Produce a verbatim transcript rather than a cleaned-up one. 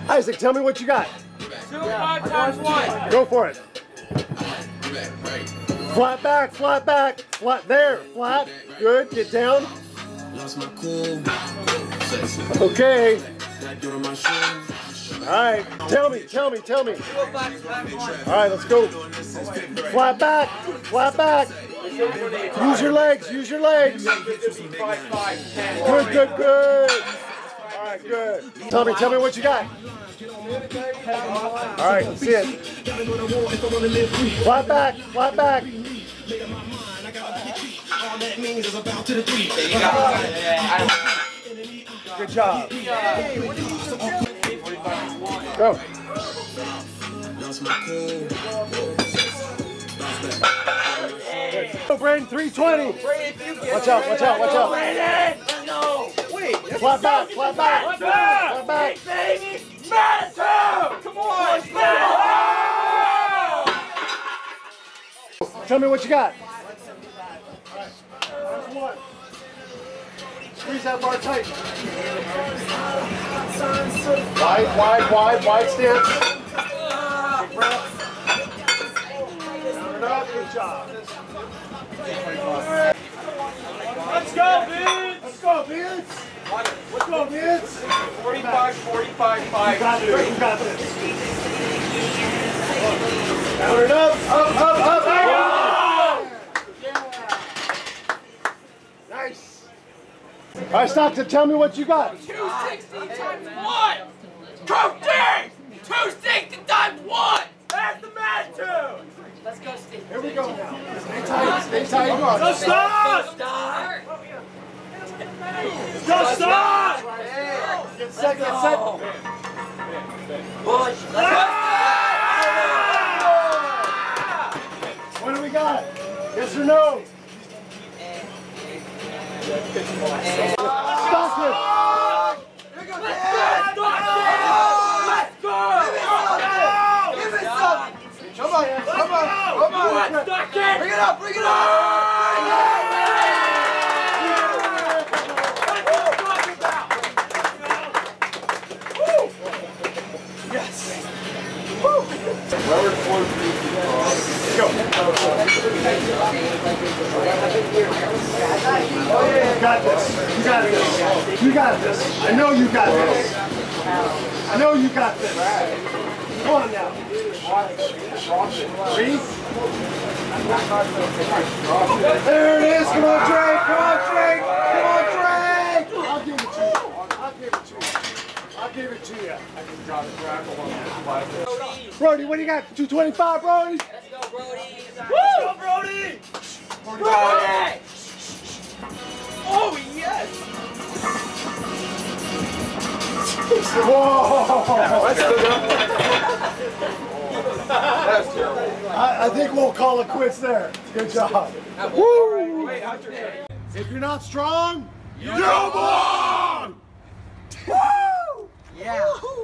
Isaac, tell me what you got. Two five times one. Go for it. Flat back, flat back, flat there, flat. Good, get down. Okay. All right, tell me, tell me, tell me. All right, let's go. Flat back, flat back. Use your legs, use your legs. Good, good, good. All right, good. Tell me, tell me what you got. All right, let's see it. Flat back, flat back. Good job. Go. Go, Brandon, three twenty. Watch out, watch out, watch out. Wait, flat back, flat back. Flat back. Baby, Manitou! Come on! Tell me what you got. That's one. Squeeze that bar tight. Wide, wide, wide, wide stance. Big breath. Down and up. Good job. Let's go, Vince! Let's go, Vince! Let's go, Vince! forty-five, forty-five, five. You got this, you got this. Down and up, up, up, up, up! Yeah. Nice. All right, Stockton, tell me what you got. two sixty times one! Coaching! two sixty times one! That's the Manitou! Let's go, Steve. Here we go now. Stay tight, stay tight. Go, start! Go, start! Get set, get set. Push. What do we got? Yes or no? Stockton! Let's go! Let's go! Give it some! Come on, come on, come on! Bring it up, bring it up! Yes! Woo! Whoever floats me, go! You got this. You got this. You got this. I know you got this. I know you got this. Come on now. Three. There it is. Come on, Drake. Come on, Drake. Come on, Drake. I'll give it to you. I'll give it to you. I'll give it to you. Brody, what do you got? two twenty-five, Brody? Let's go, Brody! Woo! Let's go, Brody! Brody! Oh, yes! Whoa! That's good enough. That's terrible. I, I think we'll call it quits there. Good job. Woo! Wait, how's your day? If you're not strong, You belong! Woo! Yeah.